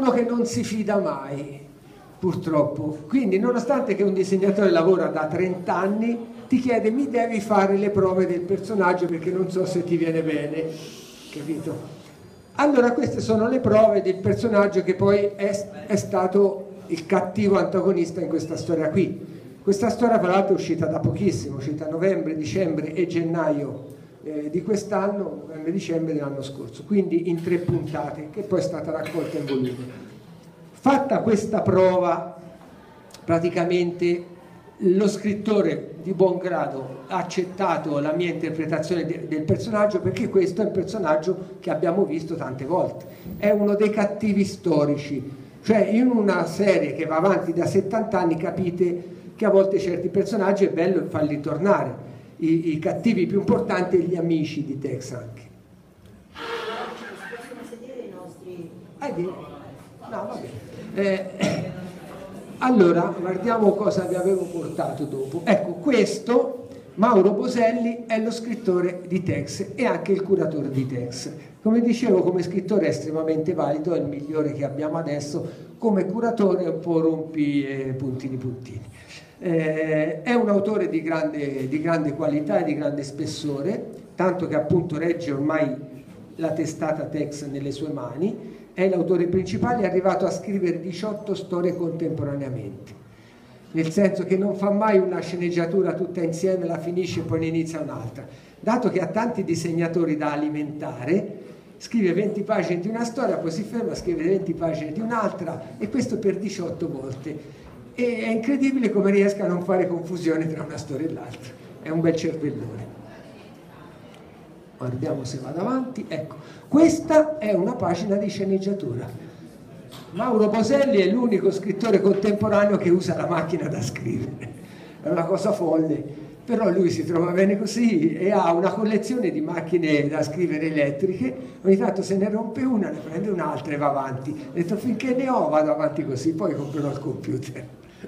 uno che non si fida mai, purtroppo. Quindi, nonostante che un disegnatore lavora da 30 anni, ti chiede: mi devi fare le prove del personaggio perché non so se ti viene bene, capito? Allora queste sono le prove del personaggio che poi è stato il cattivo antagonista in questa storia qui. Questa storia tra l'altro è uscita da pochissimo, è uscita a novembre, dicembre e gennaio di quest'anno, novembre-dicembre dell'anno scorso, quindi in 3 puntate, che poi è stata raccolta in volume. Fatta questa prova, praticamente lo scrittore di buon grado ha accettato la mia interpretazione del personaggio, perché questo è un personaggio che abbiamo visto tante volte, è uno dei cattivi storici, cioè in una serie che va avanti da 70 anni capite che a volte certi personaggi è bello farli tornare, i cattivi più importanti e gli amici di Tex anche. Possono sedere i nostri... No, va bene. Allora, guardiamo cosa vi avevo portato dopo. Ecco, questo, Mauro Boselli, è lo scrittore di Tex e anche il curatore di Tex. Come dicevo, come scrittore è estremamente valido, è il migliore che abbiamo adesso, come curatore è un po' rompi puntini puntini. È un autore di grande qualità e di grande spessore, tanto che appunto regge ormai la testata Tex nelle sue mani. È l'autore principale, è arrivato a scrivere 18 storie contemporaneamente, nel senso che non fa mai una sceneggiatura tutta insieme, la finisce e poi ne inizia un'altra. Dato che ha tanti disegnatori da alimentare, scrive 20 pagine di una storia, poi si ferma, scrive 20 pagine di un'altra, e questo per 18 volte. E è incredibile come riesca a non fare confusione tra una storia e l'altra. È un bel cervellone. Guardiamo se vado avanti. Ecco, questa è una pagina di sceneggiatura. Mauro Boselli è l'unico scrittore contemporaneo che usa la macchina da scrivere. È una cosa folle, però lui si trova bene così e ha una collezione di macchine da scrivere elettriche. Ogni tanto se ne rompe una, ne prende un'altra e va avanti. Ha detto: finché ne ho vado avanti così, poi comprerò il computer.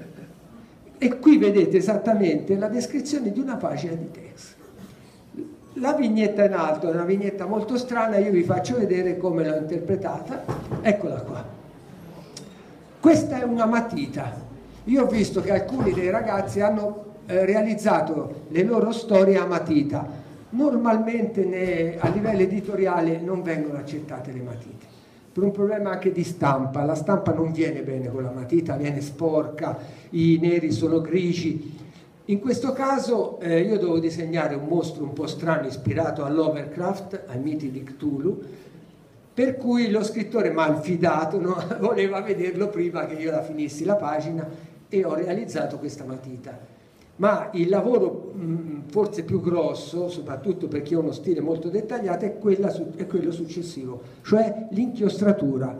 E qui vedete esattamente la descrizione di una pagina di Tex. La vignetta in alto è una vignetta molto strana, io vi faccio vedere come l'ho interpretata. Eccola qua. Questa è una matita. Io ho visto che alcuni dei ragazzi hanno realizzato le loro storie a matita. Normalmente a livello editoriale non vengono accettate le matite, per un problema anche di stampa. La stampa non viene bene con la matita, viene sporca, i neri sono grigi. In questo caso io dovevo disegnare un mostro un po' strano ispirato all'Overcraft, ai miti di Cthulhu, per cui lo scrittore malfidato voleva vederlo prima che io la finissi la pagina, e ho realizzato questa matita. Ma il lavoro forse più grosso, soprattutto per chi ha uno stile molto dettagliato, è quello successivo, cioè l'inchiostratura.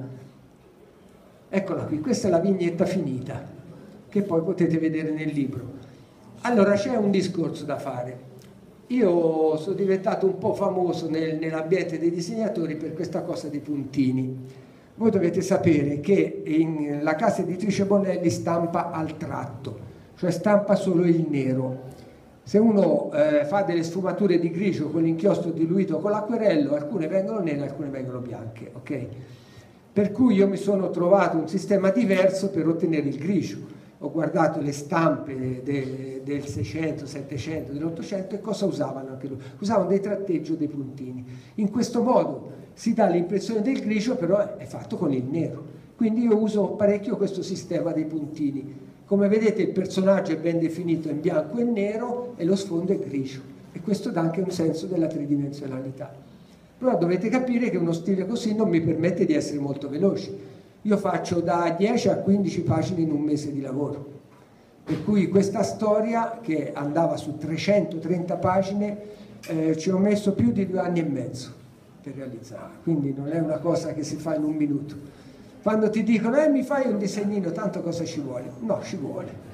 Eccola qui, questa è la vignetta finita, che poi potete vedere nel libro. Allora c'è un discorso da fare. Io sono diventato un po' famoso nell'ambiente dei disegnatori per questa cosa dei puntini. Voi dovete sapere che la casa editrice Bonelli stampa al tratto, cioè stampa solo il nero. Se uno fa delle sfumature di grigio con l'inchiostro diluito con l'acquerello, alcune vengono nere, alcune vengono bianche, ok? Per cui io mi sono trovato un sistema diverso per ottenere il grigio. Ho guardato le stampe del 600, 700, dell'800 e cosa usavano anche loro? Usavano dei tratteggi o dei puntini. In questo modo si dà l'impressione del grigio, però è fatto con il nero. Quindi io uso parecchio questo sistema dei puntini. Come vedete il personaggio è ben definito in bianco e nero e lo sfondo è grigio. E questo dà anche un senso della tridimensionalità. Però dovete capire che uno stile così non mi permette di essere molto veloce. Io faccio da 10 a 15 pagine in un mese di lavoro, per cui questa storia, che andava su 330 pagine, ci ho messo più di 2 anni e mezzo per realizzarla, quindi non è una cosa che si fa in un minuto. Quando ti dicono mi fai un disegnino, tanto cosa ci vuole? No, ci vuole.